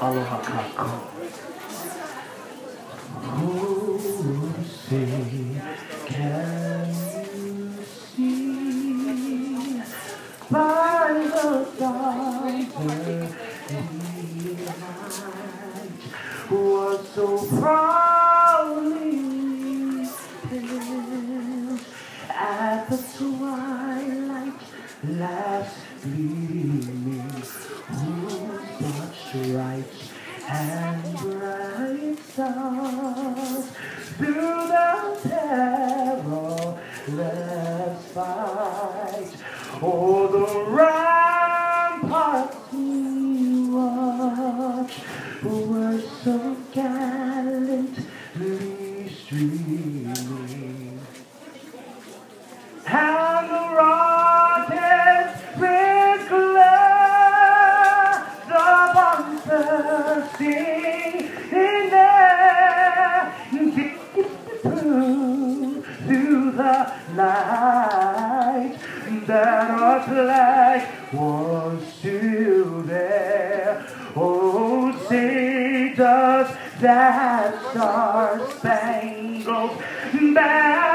Aloha Kako. Oh, say, can you see by the stars behind was so proudly held at the twilight last gleaming, whose broad stripes and bright stars through the perilous fight. Oh, the ramparts we watched were so gallantly streaming, and the rockets with glass upon the sea in there through the night, that our flag was still there. Oh, say does that star-spangled banner